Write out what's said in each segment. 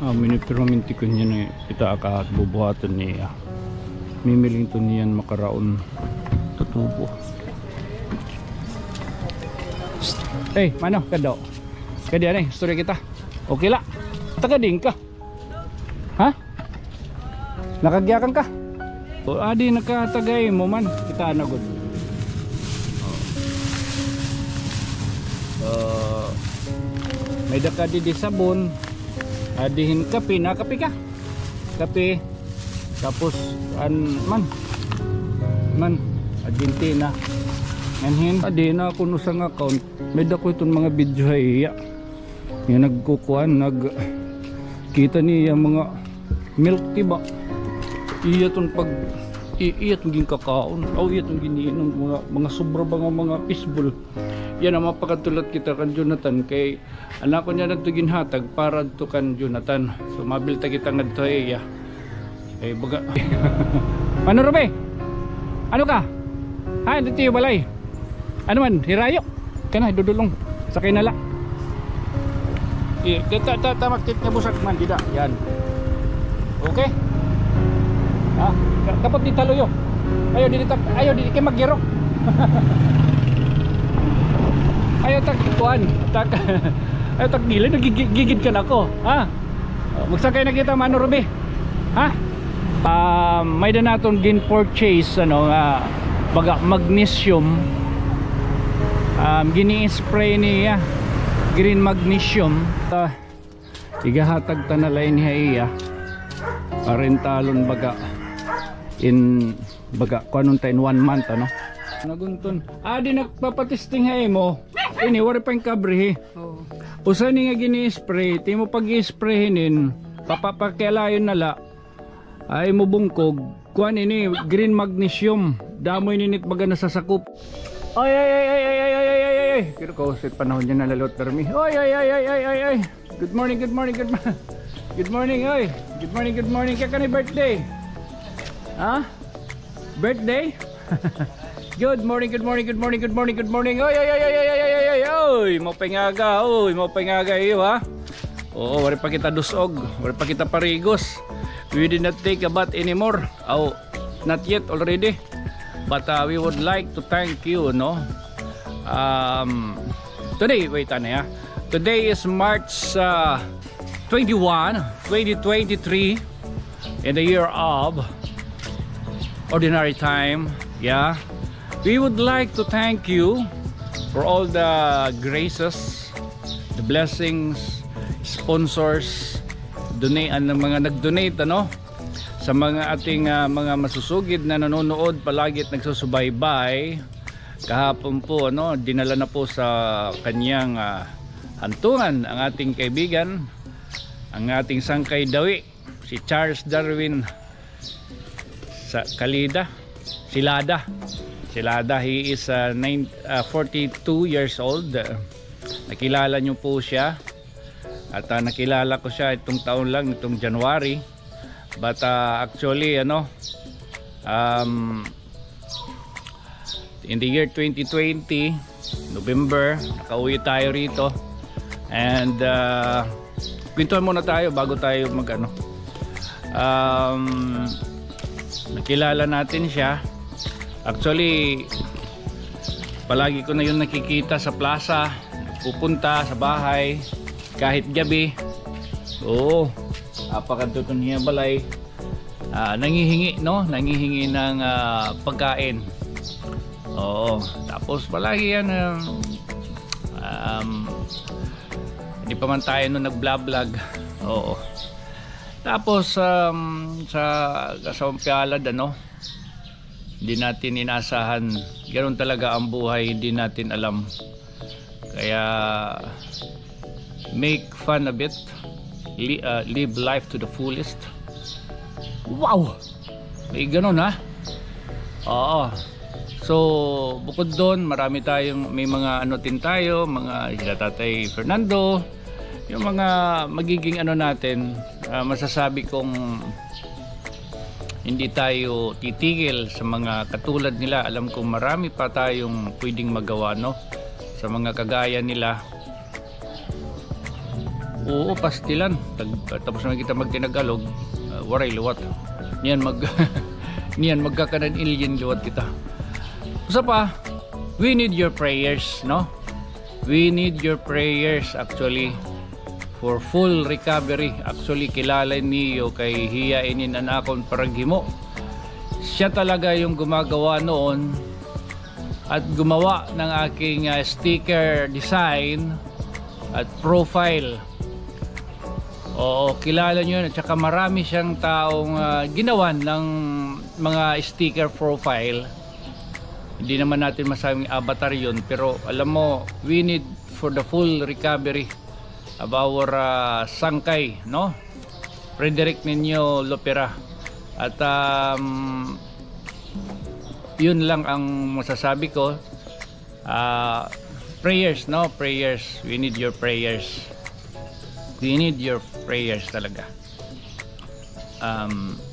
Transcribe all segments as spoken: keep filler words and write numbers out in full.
Ah, minipirmaminti ko niya na kita akahat bubuhatan niya. Mimiling to niyan makaraon tutubo. Eh, hey, mano kado? Kadi ani, story kita. Okay la. Taga din ka. Ha? Nakagyakan ka? O adi nakatagay mo man kita na good. Uh, may daka di di sabon. Adihin kape, nakape ka? Kape. Tapos an man. Man Argentina. Anhin adi na ako no sang account. May dako itong mga video ay iya. Yung nagkukuan, nag kita niya mga milk tiba. Iya itong pag iya itong ging kakaon. O iya itong giniinom mga mga sobra ba nga mga fishbowl. Yan ang mapakatulad kita kan Jonathan kay anak ko niya nagtugin hatag para to kan Jonathan. So mabilta kita ngadto iya. Eh baga. Ano Robe? Ano ka? Ha, dito yung balay. Ano man, hirayo. Kana dudulong. Sakay nala. Eh, ta ta ta makit nga busak man dida. Yan. Okay? Ha, kapot di taluyo. Ayo di ayo di kay magyero. Ayaw tak kuan, tak ayaw tak dili nagigigid ka nako, ha? Magsakay na kita mano Ruby. Ha? Uh, may da naton gin purchase ano nga uh, baga magnesium. Um gini-spray niya green magnesium. Uh, igahatag ta na lain niya iya. Parentalon baga in baga kuanon ta in one month ano. Nagunton. Ah di nagpapatesting hay mo. Ini wala pa yung kabre. Oo. Usa ni nga gini-spray, ti mo pag i-sprayhin papapakialayon nala. Ay mo bungkog. Kuan ini green magnesium. Damoy ninit baga nasasakop. Ay ay ay ay ay ay ay ay ay ay. Pero ko sa panahon niya nalalot permi. Ay ay ay ay ay ay ay. Good morning, good morning, good morning. Good morning, oy. Good morning, good morning. Kaya ka ni birthday? Ha? Birthday? Good morning, good morning, good morning, good morning, good morning. Oy, oy, oy, oy, oy, oy, oy, oy, oy, mo pengaga, oy, mo pengaga iyo ha. Oo, wala pa kita dusog, wala pa kita parigos. We did not take a bath anymore. Oh, not yet already. But uh, we would like to thank you, no. Um, today, wait ano ya. Today is March uh, twenty-first, twenty twenty-three, in the year of ordinary time. Yeah. We would like to thank you for all the graces, the blessings, sponsors, donate, ang mga nag-donate ano, sa mga ating uh, mga masusugid na nanonood palagi at nagsusubaybay. Kahapon po ano, dinala na po sa kanyang uh, hantungan ang ating kaibigan, ang ating sangkay dawi, si Charles Darwin sa Kalida, Silada. Silada, he is uh, nine, uh, forty-two years old. Uh, nakilala nyo po siya. At uh, nakilala ko siya itong taon lang, itong January. But uh, actually, ano, um, in the year twenty twenty, November, nakauwi tayo rito. And uh, kwentuhan muna tayo bago tayo mag ano. Um, nakilala natin siya. Actually, palagi ko na yun nakikita sa plaza, pupunta sa bahay, kahit gabi. Oo, apakadto niya balay. Uh, nangihingi, no? Nangihingi ng uh, pagkain. Oo, tapos palagi yan, um, um, hindi pa man tayo nung nag-vlog. Oo. Tapos, um, sa kasawang pialad, ano? Hindi natin inasahan, ganoon talaga ang buhay, hindi natin alam. Kaya make fun of it, Li uh, live life to the fullest. Wow, may ganoon ha. Oo. So bukod doon, marami tayong, may mga ano din tayo, mga sila Tatay Fernando, yung mga magiging ano natin, uh, masasabi kong hindi tayo titigil sa mga katulad nila. Alam kong marami pa tayong pwedeng magawa, no, sa mga kagaya nila. Oo, pastilan. Tag, tapos na kita magtinagalog, uh, waray luwat. Niyan mag niyan magkakanan alien luwat kita. Usa pa, we need your prayers, no? We need your prayers actually for full recovery. Actually kilala niyo kay hiyainin an akon paragimo. Siya talaga yung gumagawa noon at gumawa ng aking uh, sticker design at profile. Oo, kilala nyo yun. At saka marami siyang taong uh, ginawan ng mga sticker profile. Hindi naman natin masabing avatar yun, pero alam mo, we need for the full recovery of our uh, sangkay, no? Frederick Nino Lopera. At um, yun lang ang masasabi ko. Uh, prayers, no? Prayers. We need your prayers. We need your prayers talaga. Um,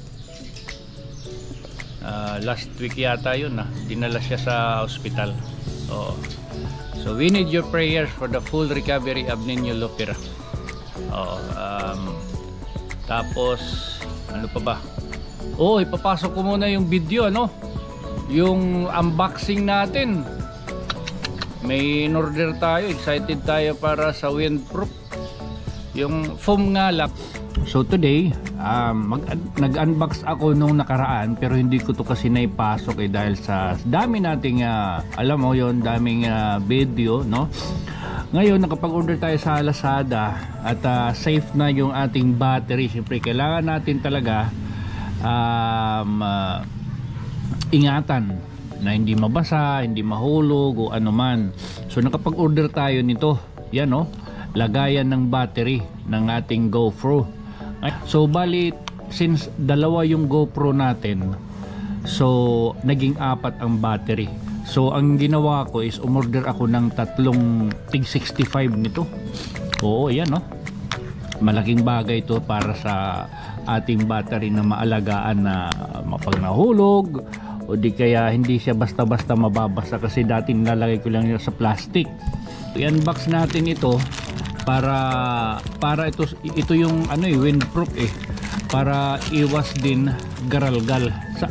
uh, last week yata yun, ah. Dinala siya sa hospital. So, so we need your prayers for the full recovery of Nino Lopera. Oh, um, tapos ano pa ba? Oh, ipapasok ko muna yung video, ano? Yung unboxing natin. May in-order tayo, excited tayo para sa windproof. Yung foam nga lang. So today, um, mag nag-unbox ako nung nakaraan, pero hindi ko to kasi naipasok eh dahil sa dami nating uh, alam mo yon, daming uh, video, no? Ngayon nakapag-order tayo sa Lazada at uh, safe na yung ating battery. Siyempre kailangan natin talaga um, uh, ingatan na hindi mabasa, hindi mahulog o ano man. So nakapag-order tayo nito. Yan, no? Lagayan ng battery ng ating GoPro. So bali, since dalawa yung GoPro natin, so naging apat ang battery. So ang ginawa ko is umorder ako ng tatlong tig sixty-five nito. Oo, yan, no? Malaking bagay ito para sa ating battery na maalagaan na mapag nahulog o di kaya hindi siya basta-basta mababasa, kasi dati nilalagay ko lang yun sa plastic. I-unbox natin ito para para ito ito yung ano eh, windproof eh, para iwas din garalgal sa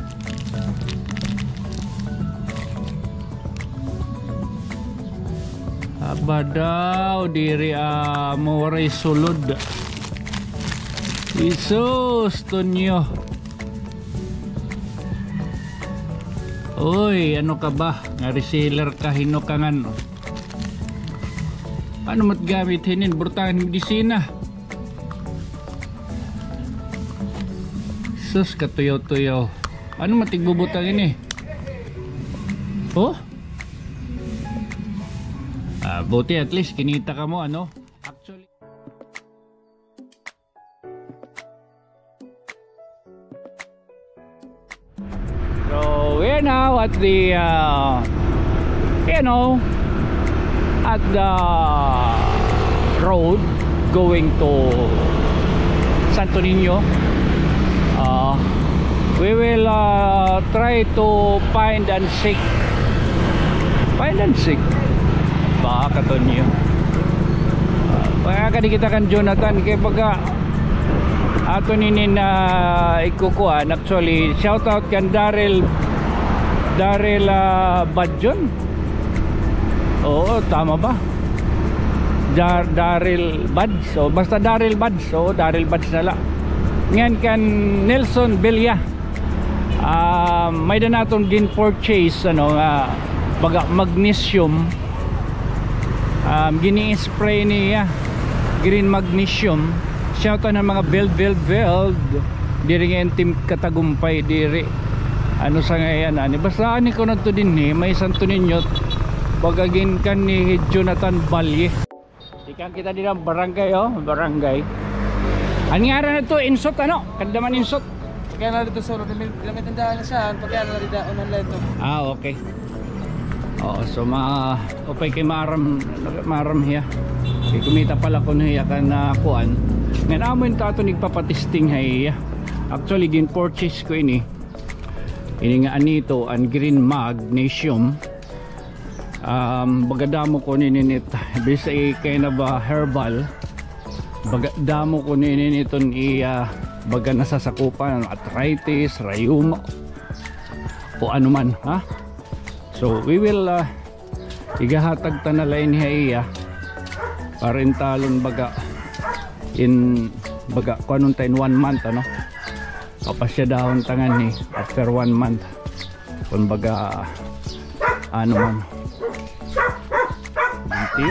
aba daw diri ah, more sulod. Isus tunyo. Oy, ano ka ba? Nga reseller ka, hinukangan. Ano matgamit hinin? Burtahan medisina. Sus, katuyaw-tuyaw. Ano matigbubutang ini? Oh? Ah, buti at least kinita ka mo, ano? Actually, so we're now at the uh, you know, at the road going to Santo Niño. Uh, we will uh, try to find and seek find and seek baka to niyo. Uh, kaya kadikita kan Jonathan kay baga ato ninin na uh, ikukuan. Actually, shout out kan Daryl Daryl uh, Badjon. Oo, tama ba? Dar Daryl Buds. So basta Daryl Buds. So Daryl Buds na lang. Ngayon kan Nelson Belia. Uh, may na naton gin purchase ano nga uh, baga magnesium. Um, gini-spray niya green magnesium. Shout out ng mga build build build. Diri nga team Katagumpay diri. Ano sa ngayon ani basta ani ko na to din ni may Santo Niño. Bagagin kan ni Jonathan Balye. Ikan kita di dalam barangay, oh, barangay. Ang ngaran na to, insot ano? Kandaman insot. Kaya na dito sa Rodemil, kami tandaan na siya, pagkaya na dito online to. Ah, okay. Oh, so ma opay kay maram maram hiya. Kay kumita pala ko niya kan na kuan. Ngan amon ta to nigpapatisting hay. Actually gin purchase ko ini. Ini nga anito ang green magnesium. Um, bagadamo ko nininit bisa kay na ba herbal baga damo ko ninin iton iya baga nasasakupan arthritis, rayuma o ano man, ha? So we will uh, igahatag tanalain niya iya para in talon baga in baga kuanong tayo in one month ano kapasya dahon tangan ni after one month kung baga ano man tiyo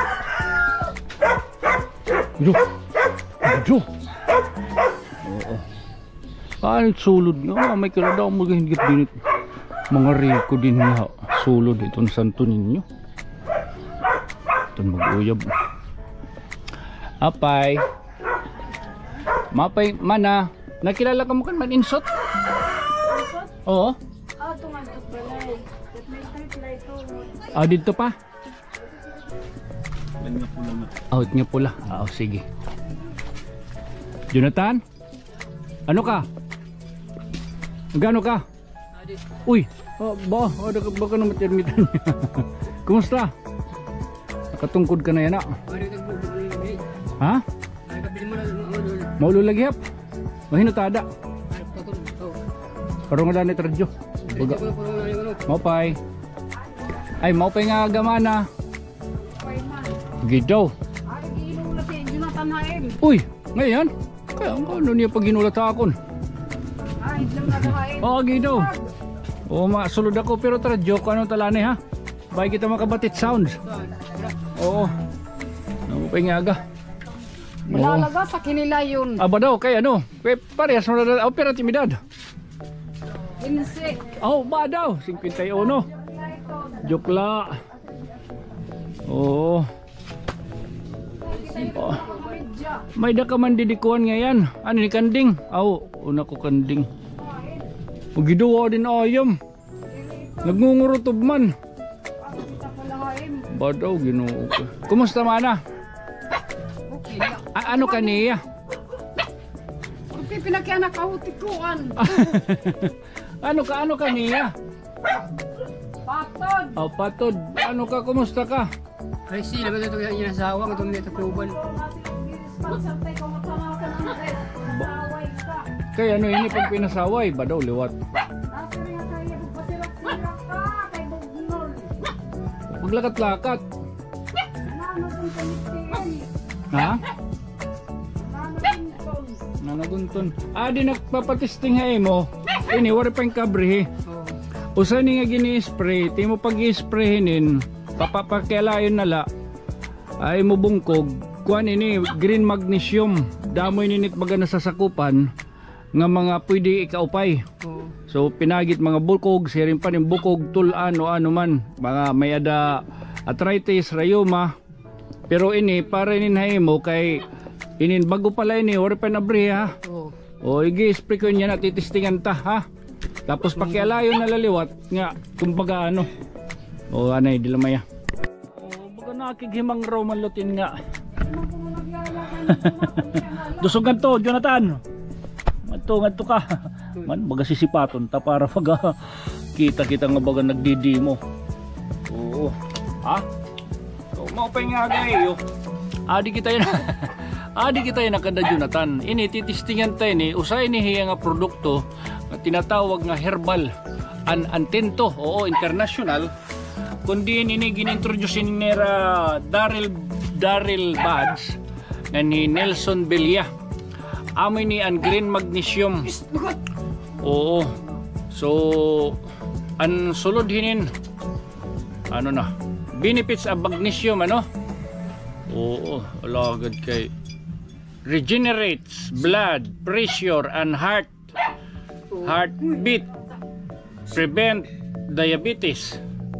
jo jo oo ano sulod nga may kala daw magahingit dinit mga riko din nga sulod itong santo ninyo itong mag-uyab apay mapay mana nakilala ka mo kan man insot oo Ah, tumantok balay. May street light to. ah dito pa out nga pula ah oh, sige Jonathan ano ka gano ka uy oh, ba oh, baka na matermitan kumusta nakatungkod ka na yan ah ha maulo lagi hap mahino tada parang wala ni radyo baga maupay ay maupay nga gamana gidaw Ay, ginulat si Jonathan Haim. uy ngayon kaya ang ano niya pag ginulat akon Ay, lang na Haim. oo gidaw oo masulod ako pero radyo ko anong talani ha bahay kita makabatit sounds oo maupay nga aga Malalaga sa kinila yun. aba daw kay ano kay parehas mo na operatimidad Insik. oh ba daw fifty-one jokla oh oh may da ka man didikuan ngayon ano ni kanding aw una ko kanding magiduwa din ayam nagngungurutub man ba daw ginoo ko kumusta mana Okay. A- ano kaniya Okay, pinakyanak kahutikuan. ano ka ano kaniya Patod. oh patod ano ka kumusta ka Ay sila ba ito yung asawa itong dito kluban. kay ano ini pag pinasaway ba daw liwat paglakat-lakat ha nanagunton ah di nagpapatisting ha mo ini wari pa yung kabri Oh. usa ni nga gini-spray ti mo pag i-sprayhin papapakialayon nala ay mo bungkog kuan ini green magnesium damoy ninit baga nasasakupan nga mga pwede ikaupay Oh. so pinagit mga bukog sirin pa ning bukog tulan o ano man mga may ada arthritis rayuma pero ini para ininhay mo kay inin bago pala ini ori pa nabri ha Oh. o igi spray ko niya na titistingan ta ha tapos pakialayon na laliwat nga kumbaga ano o anay dilamaya o baga nakighimang raw manlutin nga dusugan to Jonathan ngadto ngadto ka man baga sisipaton ta para pag kita kita nga baga nagdidimo oo ha so maupay nga gayo adi kita yun adi kita yun nakada Jonathan ini titistingan tayo ni usay ni hiya nga produkto na tinatawag nga herbal an antento oo international kundi ini ginintroduce ni nera Daryl Daryl Buds na ni Nelson Belia amoy ni an green magnesium oo so an sulod hinin ano na benefits of magnesium ano oo alagad kay regenerates blood pressure and heart heartbeat prevent diabetes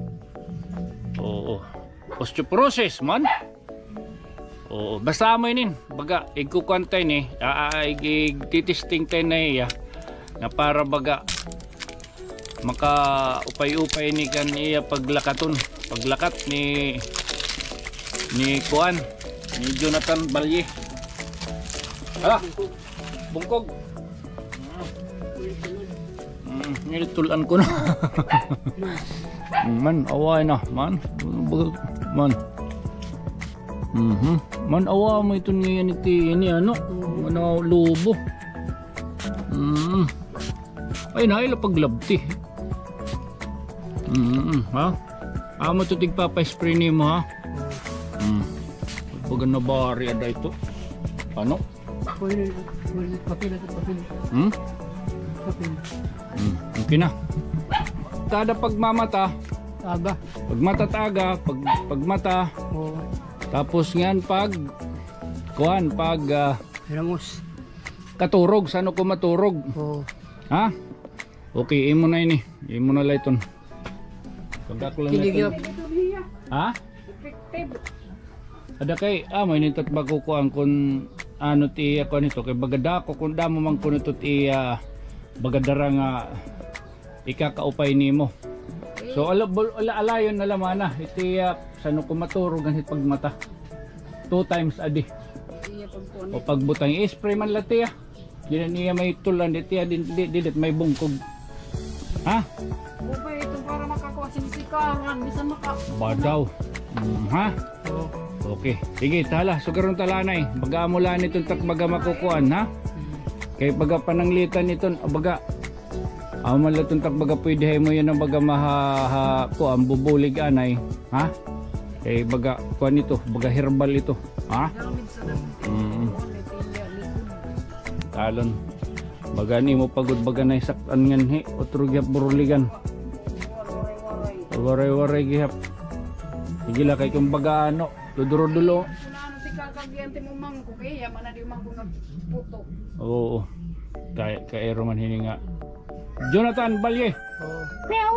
oo osteoporosis man oo basta amoy nin baga ikukwantay ni titisting tayo na iya na para baga maka upay-upay ni kan iya paglakaton paglakat ni ni Kuan ni Jonathan Balye ala bungkog mm, nilitulan ko na man away na man man Mhm. Man awa mo ito ngayon iti ini ano, ano lubo. Mhm. Ay na ila paglabti. Mhm. Ha? Amo to tigpapa-spray nimo ha. Mhm. Pag na bari ada ito. Ano? Pwede, pwede, papel ito, papel. Hmm? Papel. Hmm. Okay na. Kada pagmamata, Aba. pagmata taga, pag pagmata, Oo. tapos ngayon pag kuan pag ah, Ramos. katurog, sano ko maturog. Oo. Ha? Okay, imo na ini. Imo na layton. Pag ako lang Kiligyan. layton. Ha? Effective. Ada kay ah may nitot bago ko ang kun ano ti ako nito kay bagada ko kun damo man kun ito ti ah, bagadara nga ikakaupay nimo. So ala ala alayon na lamana iti uh, sano ko maturog ganit pagmata. Two times a day. Iya pagkuhan. O pagbutang i-spray man lati ah. Diyan niya may tulan diti din didit may bungkog. Ha? Bubay ito para makakuha sinisikaran. Bisan maka... Badaw. Mm, ha? Oo. Okay. Sige, tala. Sugaron talanay. Baga mula nitong takbaga makukuan, ha? Kay baga pananglitan nito, baga amal itong takbaga pwede mo yun ang baga maha ha, ko ang bubulig anay, ha? Kay baga kuan ito, baga herbal ito, ha? Gamit sa dami. Mm. May pilya, likod. Talon. Baga ni mo pagod baga na isaktan ngan he, otro gyap buruligan. Waray-waray. Waray-waray gihap. Sige la kay kung baga ano, dudulo-dulo. Kung ano ti kakagyan ti mo mangko kaya man na di mangko nagputo. Oo. Kay kay man hininga. Jonathan Balye. Oo. Meow.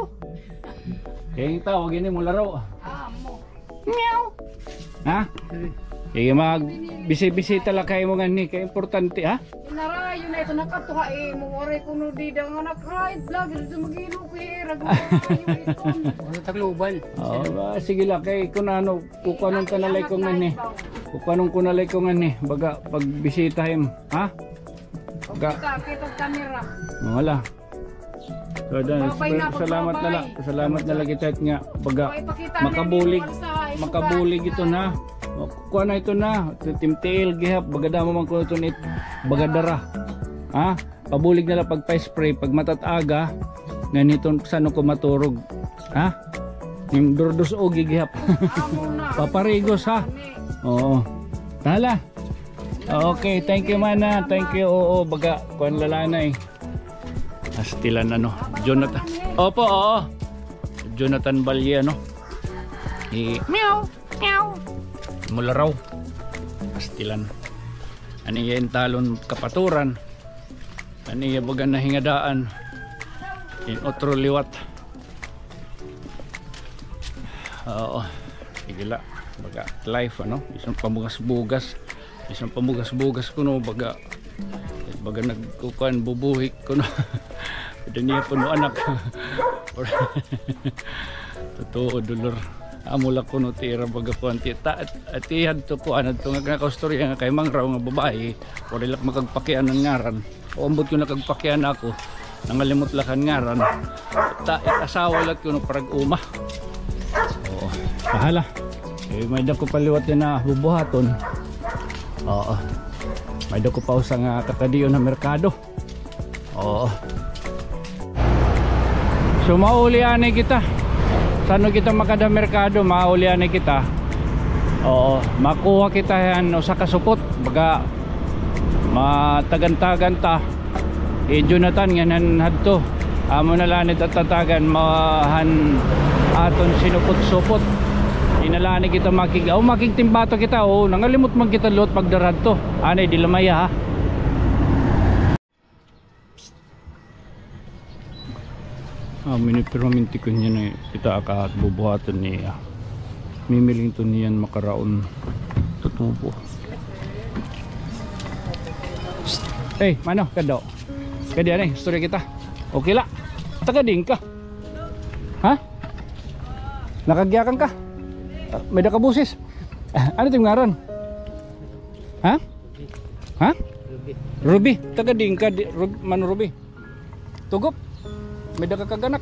Kaya tawag ini mo laro. Ah, mo. Meow. Ha? Kaya mag bisi-bisita la kay mo ngani kay importante ha. Inarayo na ito nakatuha eh. Mungore ko no di da nga nakride vlog. Ito magilo ko eh. Ragulayo ito. Ano tagluban? Oh, ba, sige la kay kun ano kukuanon ka nalay ko ngani. Kukuanon ko nalay ko ngani baga pag bisita him, ha? Baga Kita, kita kamera. wala. So, dan, Babay na, salamat na lang. pagbabay. Salamat na lang kita nga baga Okay, pakita makabulig. na ni Walsa, Makabulig ito na. Kuha na ito na. Timtail gihap bagada mo man kuno ito ni bagadara. Ha? Pabulig na lang pag pa-spray pag matataga ganito sano ko maturog. Ha? Yung durdos ogi gihap. Amo na. Paparigos ha. Oo. Tala. Okay, thank you mana. Thank you. Oo, baga kuan lalana eh. Astilan ano. Jonathan. Opo, oo. Jonathan Balye ano. I meow, meow. Mula raw. Astilan. Ani yan talon kapaturan. Ani yan baga nahingadaan. In otro liwat. Oo. Igila. Baga life ano. Isang pamugas-bugas. Isang pamugas-bugas ko no. Baga. Baga nagkukuhan bubuhik ko no. Pwede niya po no anak. Totoo dulor. Amula ko no tira baga po anti ta at ihad to ko anad to nga kaustorya nga kay mangraw nga babae wala lak makagpakian ng ngaran o ambot ko nakagpakian ako nangalimot lakan ngaran ta asawa lat ko no parag uma oo pahala eh may dako paliwat na bubuhaton oo may dako pa usa nga kakadiyo na merkado oo so maulian kita. Sano kita makada merkado, maulian kita. Oo, makuha kita yan o sa kasupot. Baga matagantagan ta. E Jonathan nganan hadto. Amo na lanit at tatagan mahan aton sinupot-supot. Inalani kita makig. Oh, makigtimbato kita. Oh, nangalimot man kita lot pagdarad to. Anay di lamaya ha. Ah, minipiraminti ko niya na kita akahat bubuhatan niya. Mimiling to niyan makaraon tutubo. Eh, hey, mano kado? Kadi anay, story kita. Okay la. Tagading ka. Ha? Nakagyakan ka? Uh, may da ka busis. Uh, ano ting ngaron? Ha? Ha? Ruby. Ruby, tagading ka di, Rub, man Ruby. Tugop. May daga kaganak.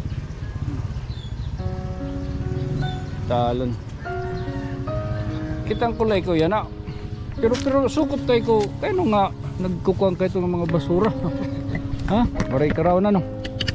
Talon. kitang kulay ko yan na. Pero pero sukot tayo ko kaya nung nga nagkukuhan kayo ng mga basura. Ha? Waray ka raw na no.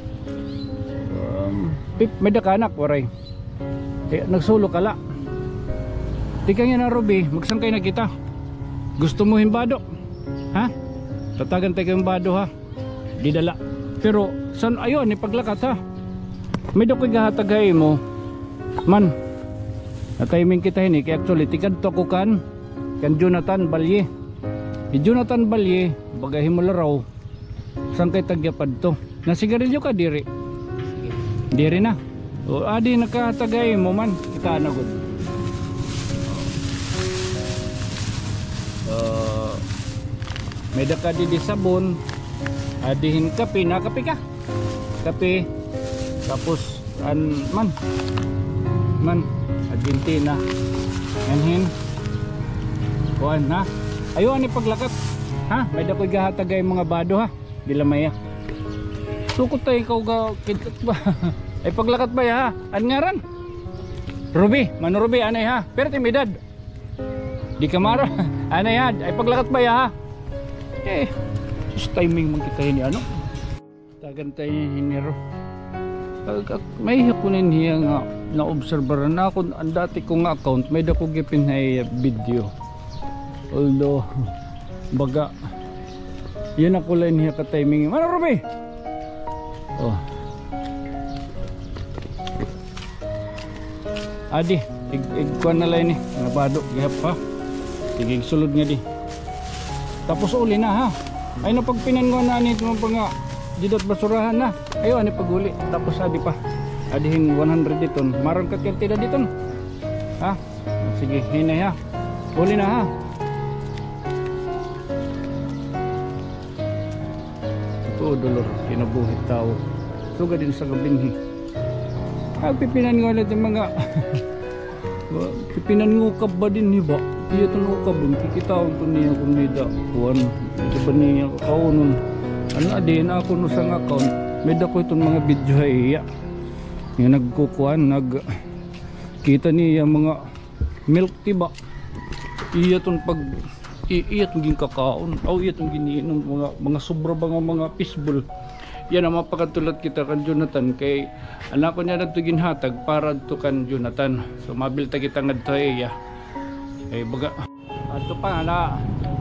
Um, pip, may dakanak waray. Eh, nagsulo kala. Tika nga na Ruby, magsangkay na kita. Gusto mo himbado? Ha? Tatagan tayo himbado ha. Di dala. Pero san ayun ni paglakat ha. May dokoy gahatagay mo. Man. Na-timing kita ini kaya actually tikad to ko kan kan Jonathan Balye. Di Jonathan Balye bagay mo laraw. San kay tagyapad to? Nasigarilyo ka diri? Diri na. O adi nakatagay mo man kita na gud. Uh, may daka di di sabon. Adihin kape, nakape ka. Kape. Tapos an man. Man Argentina. Anhin. Kuan ha. Ayo ani paglakat. Ha? May dakoy gahatagay mga bado ha. Dilamaya. Sukot tayo ikaw ga kidlat ba? Ay paglakat ba ya ha? An ngaran? Ruby, Mano Ruby anay ha. Pero timidad. Di kamara. Anay ha. Ay paglakat ba ya ha? Eh, just timing man kita ini ano? Tagan tayo hinero. May hakunin niya nga na-observeran na ako ang dati kong account may dako gipin hay video. Although baga yan ako lang niya ka-timing. Mano Ruby? Oh. Adi, ig-ig-kuan na lang ni. Nabado, gihap pa. Sige, sulod nga di. Tapos uli na ha. Ay napagpinan ko na nito mga nga didot basurahan na. Ayo ani paguli. Tapos adi pa. Adihing one hundred diton. Maron ka tida diton. Ha? Sige, hinay ha. Uli na ha. Ito dolor kinabuhit tao. Suga din sa gabinhi. Ay pipinan nga ulit yung mga pipinan ngukab ba din ni ba? Iya ito ngukab din. Kikitaon ito niya kung may dakuan. Ito ba niya kakaunon. Ano adin ako no sa account. May dako itong mga video ay iya. Yung nagkukuhan. Nag kita niya mga milk tiba. Iya itong pag iya itong ginкакаон. O iya itong giniinom. Mga, mga sobra ba nga mga fishbowl. Yan ang mapakatulad kita kan Jonathan kay anak ko niya nagto ginhatag para to kan Jonathan. So mabilta kita ngadto iya. Eh baga ato pa na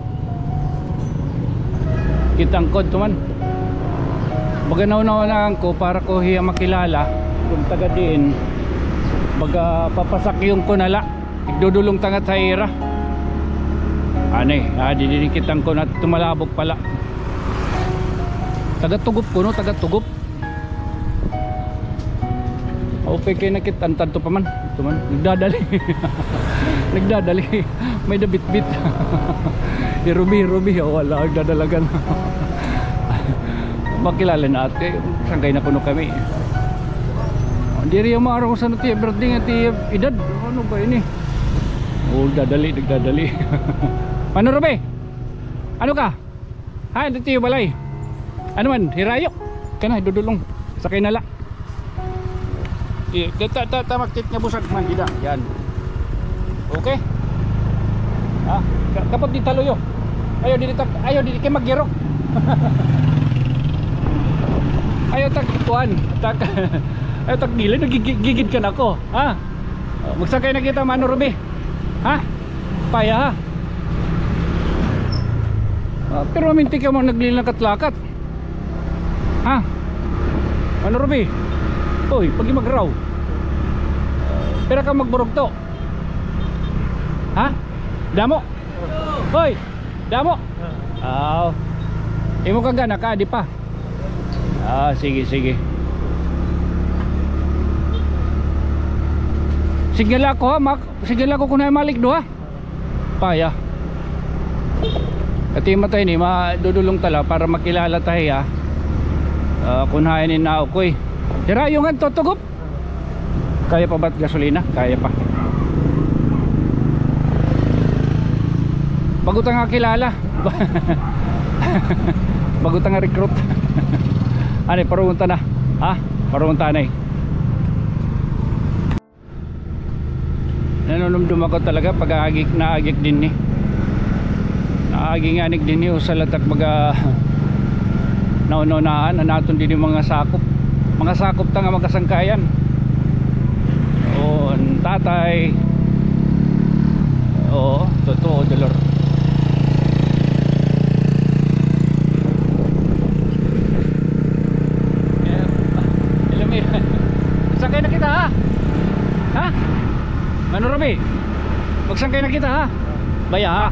kitang kod to man. Baga nauna-una ko para ko hiya makilala kung taga diin. Baga papasakyong ko nala. Igdudulong tanga tayra. Ane, ah di di kitang ko na tumalabog pala. Taga-tugop ko no, taga-tugop. Okay kay nakitantad to pa man. Ito man, nagdadali. Nagdadali. May dabit-bit. Di Ruby, Ruby, oh, wala, nagdadalagan. Makilala na ate, sangkay na kuno kami. Hindi rin yung maaraw ko sa nati, birthday nga ti edad. Ano ba ini? Oh, dadali, nagdadali. Ano Ruby? Ano ka? Ha, dito yung balay. Ano man, hirayok. Kana dudulong. Sakay nala. Eh, ta ta ta maktit nga busag man gida. Yan. Okay? Ha? Kapag di taluyo. Ayo dili tak ayo dili kay magyero. Ayo tak tuan, tak. Ayo tak gilid nagigigid ka nako. Ha? Magsakay na kita Mano Ruby. Ha? Paya ha. Uh, pero minti ka mo naglilakat-lakat. Ha? Ano Ruby? Uy, pagi magraw. Pero ka magburog to. Ha? Damo? Uy, damo? Aw. Oh. Imo ka gana ka, di pa? Ah, sige, sige. Sige lang ko ha, mak. Sige lang ko kung na malik do ha. Paya. At yung matay ni, madudulong tala para makilala tayo ha. Uh, kunhainin na ako eh. Tira yung nga tutugop. Kaya pa ba't gasolina? Kaya pa. Bago nga kilala. Bago nga recruit. Ano eh, parunta na. Ha? Parunta na eh. nanunumdum ako talaga pag agik na agik din ni naaging anik din ni usalatak baga naunaunahan na naton din yung mga sakop mga sakop tanga magkasangkayan o tatay oo totoo dolor. Magsangkay na kita ha ha Mano Robi, magsangkay na kita ha baya ha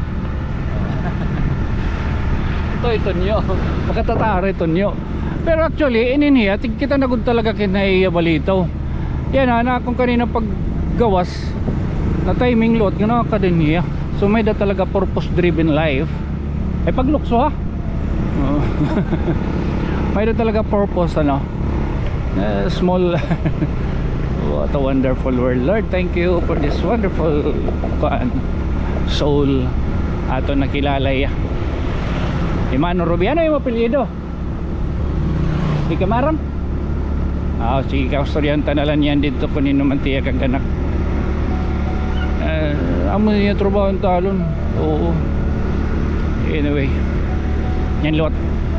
ito ito nyo makatatara ito nyo pero actually ininiya kita nagod talaga kinaiya balitaw yan ha na kung kanina paggawas na timing lot gano'n ka din niya so may da talaga purpose driven life ay paglukso ha oh. May da talaga purpose ano uh, small what a wonderful world. Lord, thank you for this wonderful kuan soul ato nakilalay Imano Rubi, ano yung apelyido? Di Kamaram? Ah, sige ka ustoryanta na lang yan dito kunin naman tiya kang ganak uh, amo niya trabaho ang talon oo anyway yan lot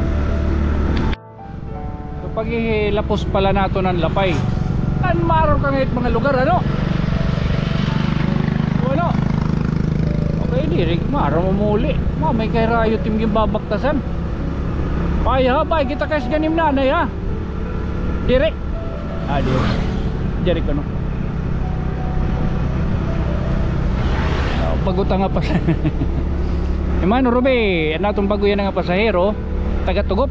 kapag ilapos pala nato ng lapay kan maro ka ngayit mga lugar ano wala okay diri maro mamuli ma may kay rayo tim yung babaktasan paya ba kita kas ganim nanay ha diri ah diri diri ko no oh, pagutang nga pa Imano Rubi natong bago yan nga pasahero taga-tugop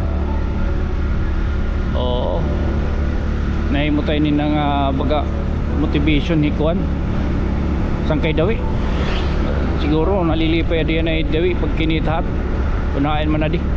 oo nahimutay ni ng uh, baga motivation hikuan sangkay dawi siguro nalilipay diyan na dawi pag kinithat unahin man na di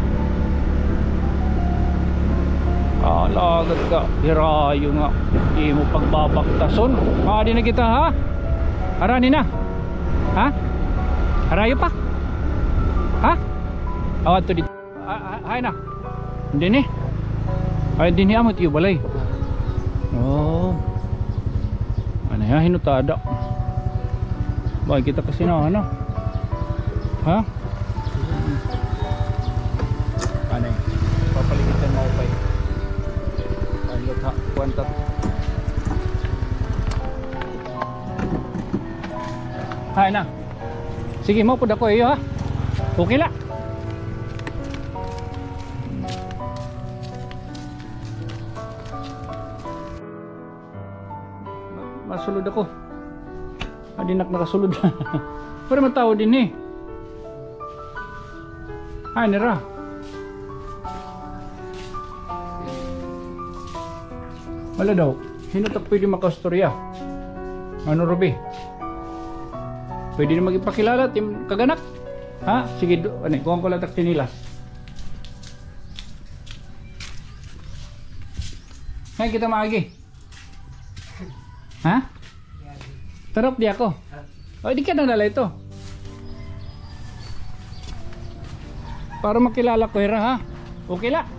alagad ka hirayo nga di mo pagbabaktason maadi na kita ha harani na ha harayo pa ha awat to dito hay na hindi ni ay din ni amot yung balay oh ano ya hinutada bakit kita kasi na ano ha ano yun papaligitan mo pa yun ayot ha kuwantat hay na sige mo po dako iyo ha okay la masulod ako adinak nakasulod pero man tao din eh ay nira wala daw hinutak pwede makaustorya ano Rubi pwede na magipakilala tim kaganak ha sige ano kuha ko lang tak tinilas ngayon kita maagi ha? Tarap di ako. O di ka na nala ito. Para makilala ko ira ha. Okay la.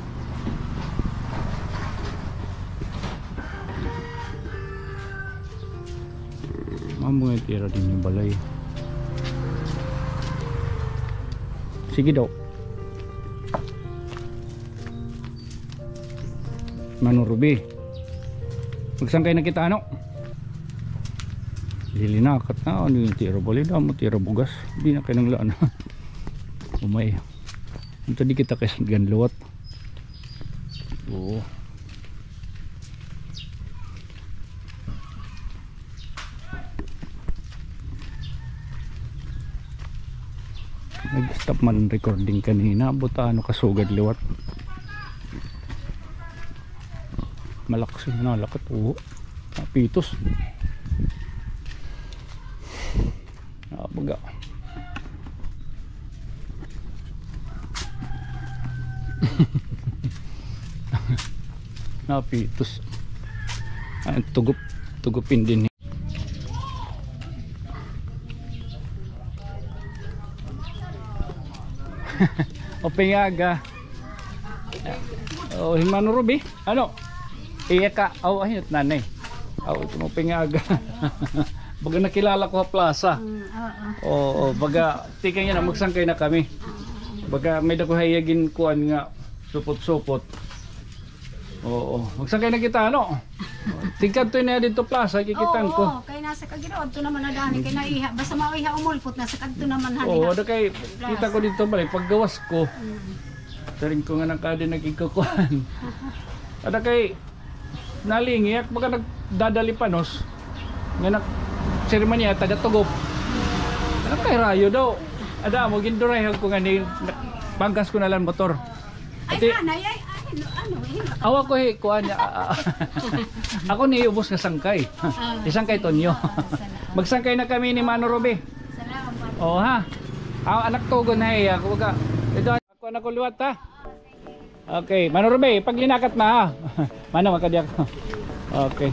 Mamo nga tira din yung balay. Sige daw. Mano Rubi. Magsangkay na kita ano lilinakat na ano yung tira balida mo tira bugas hindi na kayo nang laan umay ito di kita kasi ganluwat oo nag stop man recording kanina buta ano kasugad liwat malakas yun na lakat oo pitos nabaga napitos ay tugup tugupin din o pingaga o Imano Rubi ano iya ka aw ayot nanay Aw, ito mo pingaga. Baga nakilala ko sa plaza. Mm, oo. Oo, baga tika niya na magsangkay na kami. Baga may dako hayagin kuan nga supot-supot. Oo, magsangkay na kita ano. Tingkad to na dito plaza kikitan ko. Oo, kay nasa kaginood to naman na dani kay naiha. Basta maiha umulpot nasa kadto naman hani. Oo, ada kay kita ko dito balik paggawas ko. Taring ko nga nakadi nagikukuan. Ada kay nalingi ak baga nagdadali panos. Nga nak seremanya taga tugop. Ano kay rayo daw? Ada mo ginduray ko nga ni panggas ko na lang motor. Ay, Ati- nanay, ay, ay, ano, ano, Awa ko eh, kuha niya. Ako ni ubos nga sangkay. Isangkay Tonyo. Magsangkay na kami ni Mano Robe. salamat. Oo ha. Ang anak to na eh. Ako baga. Ito ako anak ko luwat ha. Okay, Mano Robe, pag linakat na ha. Mano makadiyak. Okay.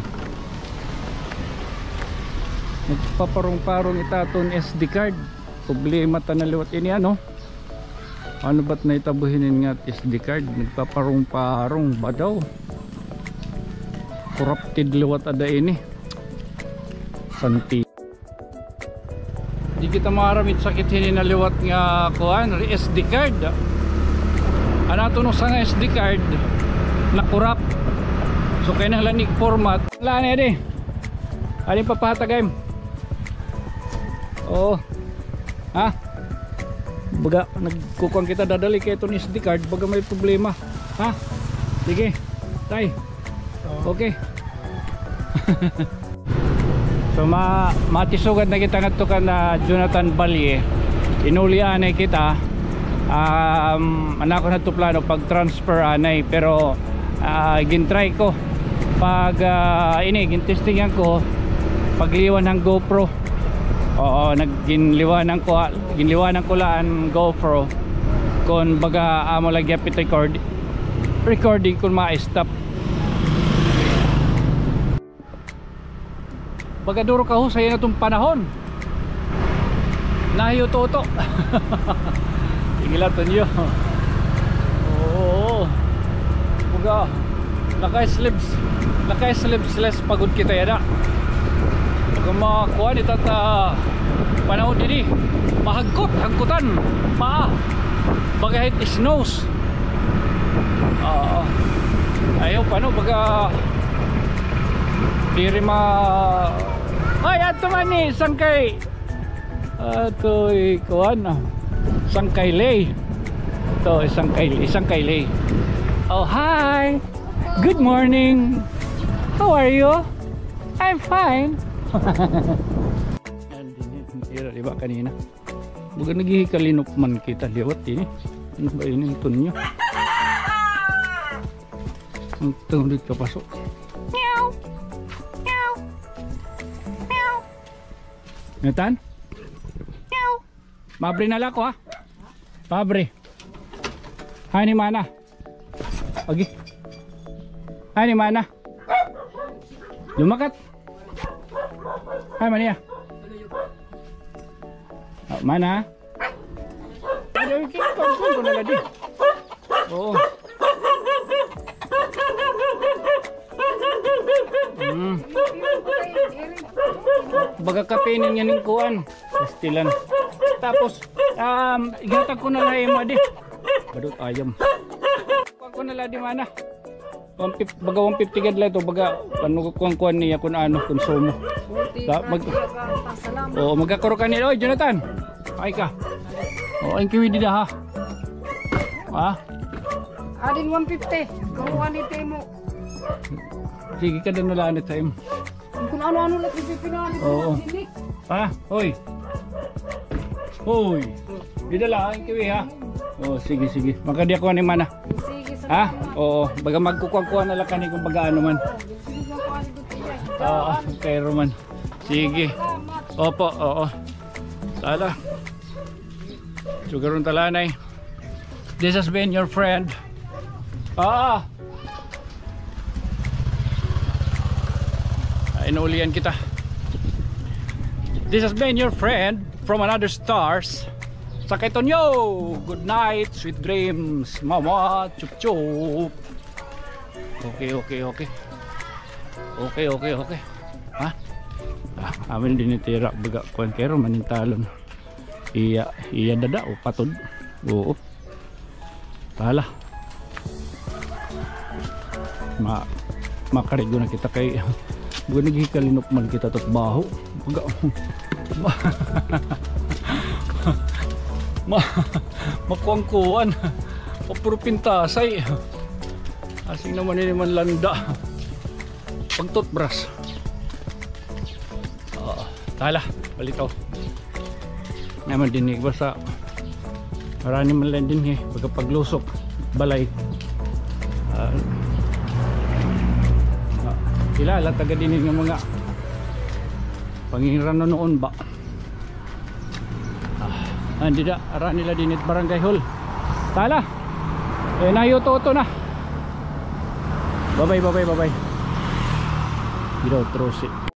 Nagpaparong-parong itaton S D card. Problema ta na liwat ini ano. Ano ba't na itabuhinin nga S D card? Nagpaparong-parong ba daw? Corrupted liwat ada ini. Santi. Di kita maramit sakit hini na liwat nga kuan S D card. Ano to no sa nga S D card na corrupt. So kaya nang lanig format. Wala na edi. Ano yung papatagay? Oo. Ha? Baga nagkukuhan kita dadali kay itong S D card. Baga may problema. Ha? Sige. Tay. Okay. So ma matisugad na kita ngadto ka na Jonathan Balye. Inulian na kita. Um, anak ko na to plano pag transfer anay pero uh, gintry ko pag uh, ini gintestingan ko pagliwan ng GoPro. Oo, nagginliwanan ko ginliwanan ko lang GoPro kung baga amo lagi apit record recording kung ma-stop. Baga duro ka husay na itong panahon. Nahiyo toto. Tingila to niyo. Oo. Baga naka-slips naka-slipsless pagod kita yada. Kung makakuha ni tata panahon dini mahagkot, hagkutan paa bagahit snows. Uh, ayaw pa no baga diri ma ay ato man ni sangkay ato ikuan sangkay lay to isang kay isang kay lay. Oh hi, good morning, how are you? I'm fine. Tira diba kanina baga naghihikalinop man kita liwat ini. Ano ba ini ito niyo ang tawag dito pasok. Meow meow meow Nathan meow mabre na lako ha mabre. Hai ni mana pagi hai ni mana lumakat. Hai Mania. Oh, mana? Ada wiki kau pun nak lagi. Oh. Hmm. Baga kapenin yan ng kuan. Pastilan. Tapos um igatag ko na lang mo di. Badut ayam. Kuan ko na lang di mana? Baga one fifty gadla ito baga panukuan-kuan niya kung ano konsumo. Da, mag oh, magkakaro ka nila. Oy, Jonathan. Ay ka. Oh, ang kiwi dida ha. Ha? Adin one fifty. Kuha ni Temo. Sige ka din nalanit sa im. Kung ano-ano lang pipinali ko. Oo. Ha? Hoy. Hoy. Dida lang ang kiwi ha. Oh, sige sige. Makadi ako ni mana. Sige sa. Ha? Oo, baga magkukuha na lang kani kung baga ano man. Oo, kay Roman. Sige. Opo, oo. Tala. Sugarong talanay. This has been your friend. Ah. Ay, naulian kita. This has been your friend from another stars. Sakay Tonyo. Good night, sweet dreams. Mama, chup chup. Okay, okay, okay. Okay, okay, okay. ha ah, amin din itira baga kuan kero manintalon iya iya dada o patod oo pala ma makarigo na kita kay buwan nagikalinok man kita tot baho baga ma ma makuangkuan papuro pintasay asing naman ini man landa pag toothbrush uh, tala balitaw naman din eh basta marami man lang din eh pagkapaglusok balay uh, uh, kilala taga din ng mga pangingiran na noon ba ah, hindi na ara nila dinit barangay hall tala eh nayo toto na bye bye bye bye bye you don't throw shit